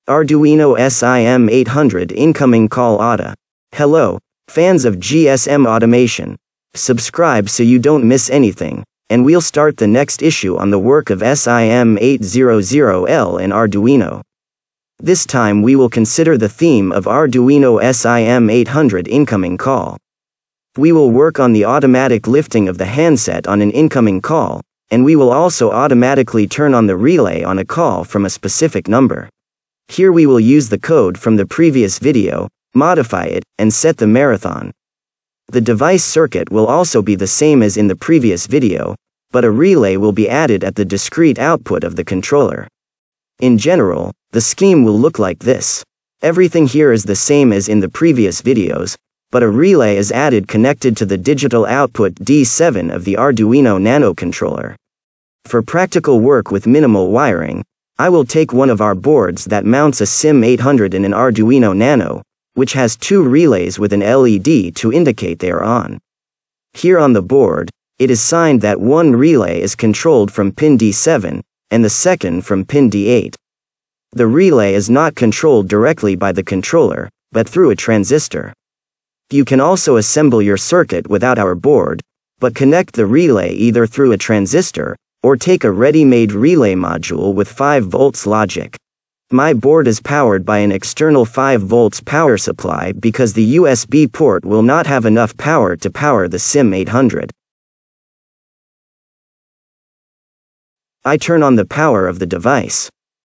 Arduino SIM800 incoming call AUTA. Hello, fans of GSM automation. Subscribe so you don't miss anything, and we'll start the next issue on the work of SIM800L and Arduino. This time we will consider the theme of Arduino SIM800 incoming call. We will work on the automatic lifting of the handset on an incoming call, and we will also automatically turn on the relay on a call from a specific number. Here we will use the code from the previous video, modify it, and set the marathon. The device circuit will also be the same as in the previous video, but a relay will be added at the discrete output of the controller. In general, the scheme will look like this. Everything here is the same as in the previous videos, but a relay is added connected to the digital output D7 of the Arduino Nano controller. For practical work with minimal wiring, I will take one of our boards that mounts a SIM800 in an Arduino Nano, which has two relays with an LED to indicate they are on. Here on the board, it is signed that one relay is controlled from pin D7, and the second from pin D8. The relay is not controlled directly by the controller, but through a transistor. You can also assemble your circuit without our board, but connect the relay either through a transistor, or take a ready-made relay module with 5 volts logic. My board is powered by an external 5 volts power supply because the USB port will not have enough power to power the SIM800. I turn on the power of the device.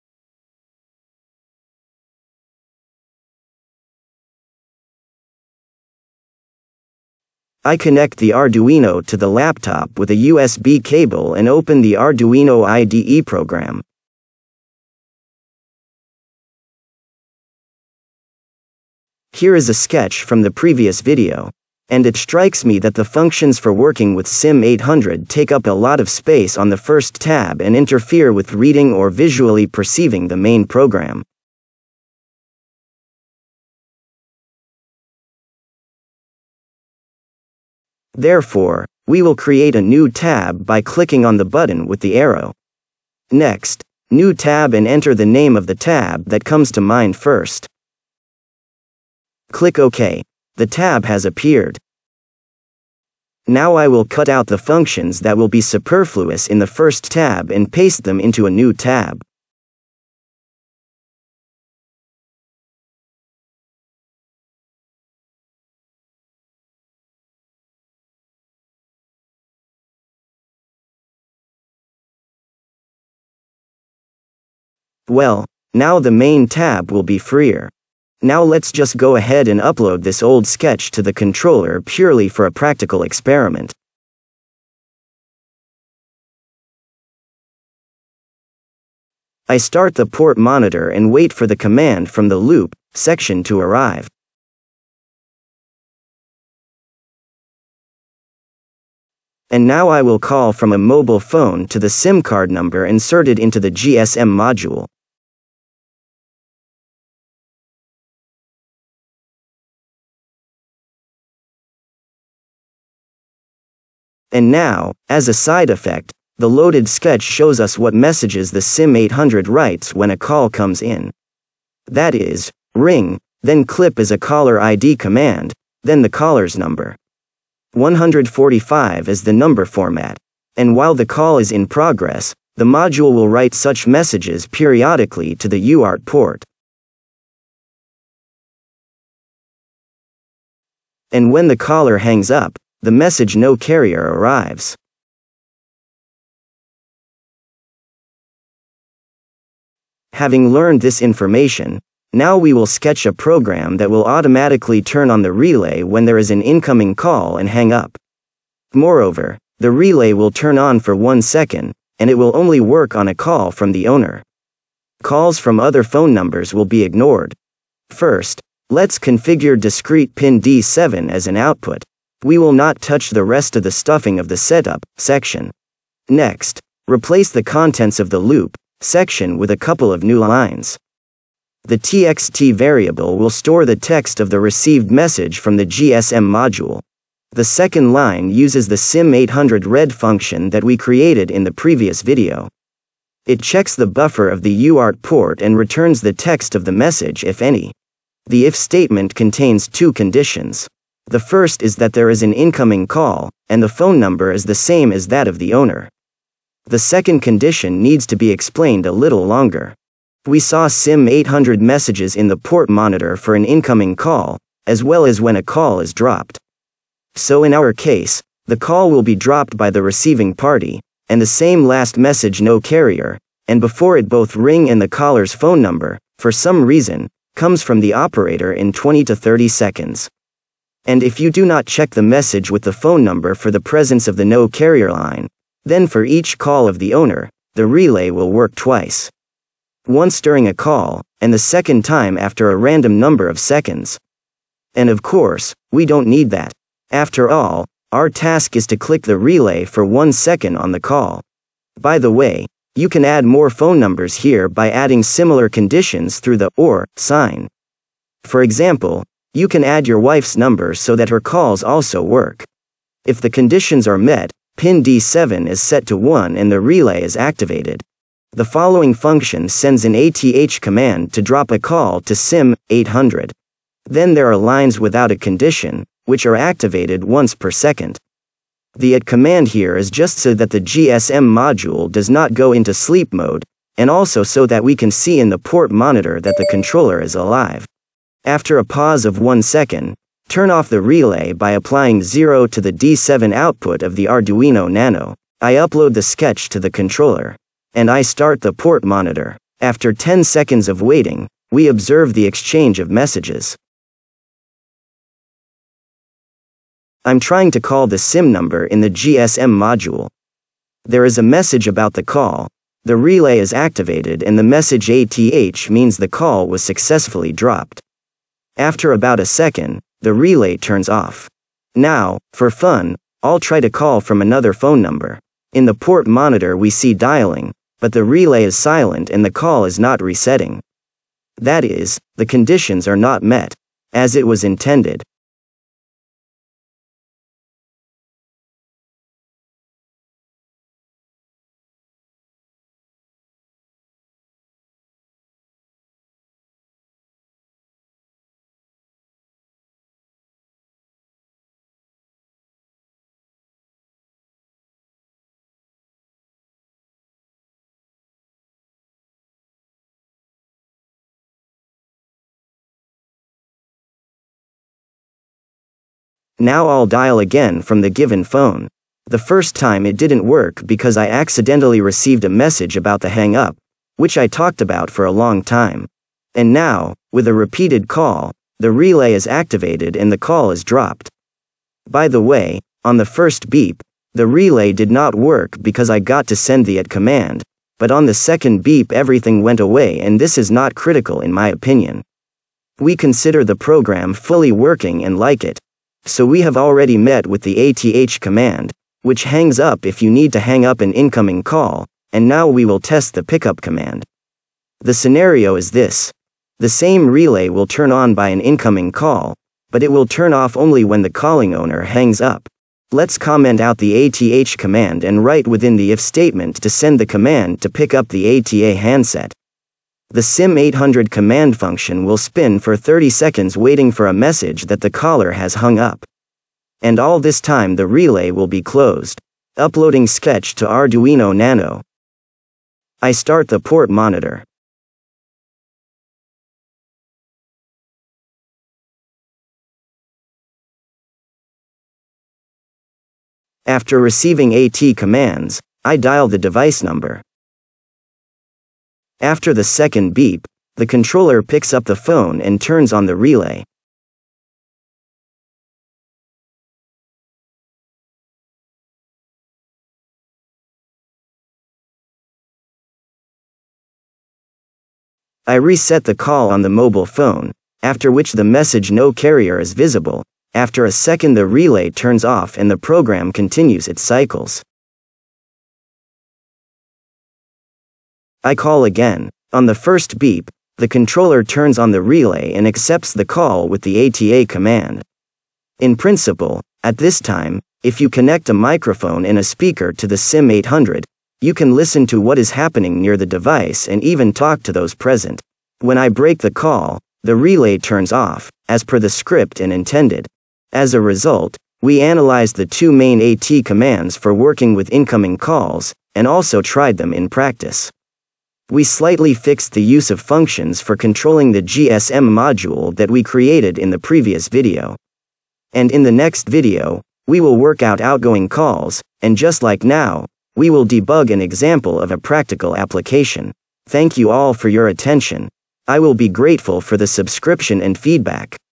I connect the Arduino to the laptop with a USB cable and open the Arduino IDE program. Here is a sketch from the previous video, and it strikes me that the functions for working with SIM800 take up a lot of space on the first tab and interfere with reading or visually perceiving the main program. Therefore, we will create a new tab by clicking on the button with the arrow. Next, new tab and enter the name of the tab that comes to mind first. Click OK. The tab has appeared. Now I will cut out the functions that will be superfluous in the first tab and paste them into a new tab. Well, now the main tab will be freer. Now let's just go ahead and upload this old sketch to the controller purely for a practical experiment. I start the port monitor and wait for the command from the loop section to arrive. And now I will call from a mobile phone to the SIM card number inserted into the GSM module. And now, as a side effect, the loaded sketch shows us what messages the SIM800 writes when a call comes in. That is, ring, then clip is a caller ID command, then the caller's number. 145 is the number format, and while the call is in progress, the module will write such messages periodically to the UART port. And when the caller hangs up, the message "No carrier" arrives. Having learned this information, now we will sketch a program that will automatically turn on the relay when there is an incoming call and hang up. Moreover, the relay will turn on for 1 second, and it will only work on a call from the owner. Calls from other phone numbers will be ignored. First, let's configure discrete pin D7 as an output. We will not touch the rest of the stuffing of the setup section. Next, replace the contents of the loop section with a couple of new lines. The txt variable will store the text of the received message from the GSM module. The second line uses the SIM800 read function that we created in the previous video. It checks the buffer of the UART port and returns the text of the message if any. The if statement contains two conditions. The first is that there is an incoming call, and the phone number is the same as that of the owner. The second condition needs to be explained a little longer. We saw SIM800 messages in the port monitor for an incoming call, as well as when a call is dropped. So in our case, the call will be dropped by the receiving party, and the same last message no carrier, and before it both ring and the caller's phone number, for some reason, comes from the operator in 20 to 30 seconds. And if you do not check the message with the phone number for the presence of the no carrier line, then for each call of the owner, the relay will work twice. Once during a call, and the second time after a random number of seconds. And of course, we don't need that. After all, our task is to click the relay for 1 second on the call. By the way, you can add more phone numbers here by adding similar conditions through the OR sign. For example, you can add your wife's number so that her calls also work. If the conditions are met, pin D7 is set to 1 and the relay is activated. The following function sends an ATH command to drop a call to SIM800. Then there are lines without a condition, which are activated once per second. The AT command here is just so that the GSM module does not go into sleep mode, and also so that we can see in the port monitor that the controller is alive. After a pause of 1 second, turn off the relay by applying 0 to the D7 output of the Arduino Nano. I upload the sketch to the controller. And I start the port monitor. After 10 seconds of waiting, we observe the exchange of messages. I'm trying to call the SIM number in the GSM module. There is a message about the call. The relay is activated and the message ATH means the call was successfully dropped. After about a second, the relay turns off. Now, for fun, I'll try to call from another phone number. In the port monitor we see dialing, but the relay is silent and the call is not resetting. That is, the conditions are not met, as it was intended. Now I'll dial again from the given phone. The first time it didn't work because I accidentally received a message about the hang up, which I talked about for a long time. And now, with a repeated call, the relay is activated and the call is dropped. By the way, on the first beep, the relay did not work because I got to send the AT command, but on the second beep everything went away and this is not critical in my opinion. We consider the program fully working and like it. So we have already met with the ATH command, which hangs up if you need to hang up an incoming call, and now we will test the pickup command. The scenario is this. The same relay will turn on by an incoming call, but it will turn off only when the calling owner hangs up. Let's comment out the ATH command and write within the if statement to send the command to pick up the ATA handset. The SIM800 command function will spin for 30 seconds waiting for a message that the caller has hung up. And all this time the relay will be closed. Uploading sketch to Arduino Nano. I start the port monitor. After receiving AT commands, I dial the device number. After the second beep, the controller picks up the phone and turns on the relay. I reset the call on the mobile phone, after which the message no carrier is visible. After a second the relay turns off and the program continues its cycles. I call again. On the first beep, the controller turns on the relay and accepts the call with the ATA command. In principle, at this time, if you connect a microphone and a speaker to the SIM800, You can listen to what is happening near the device and even talk to those present. When I break the call, the relay turns off, as per the script and intended. As a result, we analyzed the two main AT commands for working with incoming calls, and also tried them in practice. We slightly fixed the use of functions for controlling the GSM module that we created in the previous video. And in the next video, we will work out outgoing calls, and just like now, we will debug an example of a practical application. Thank you all for your attention. I will be grateful for the subscription and feedback.